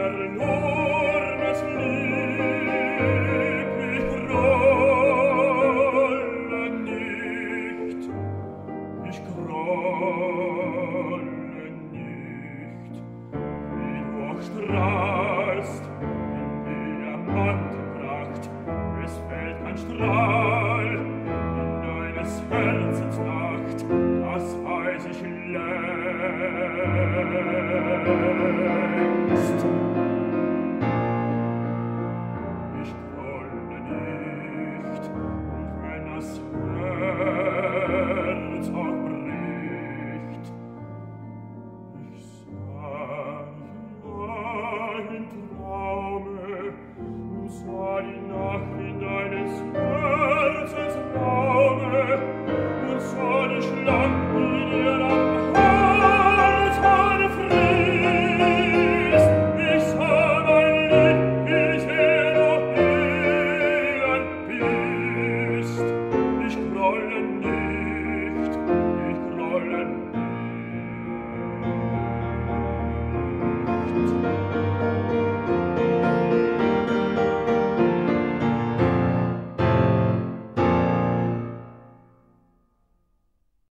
verlornes Lieb, ich grolle nicht, wie du auch strahlst in Diamantenpracht, es fällt kein Strahl in deines Herzens Nacht, das weiß ich längst. Ich grolle nicht, und wenn das Herz auch bricht, ich sah im Traume, sah die Nacht in deines Herzens Raume,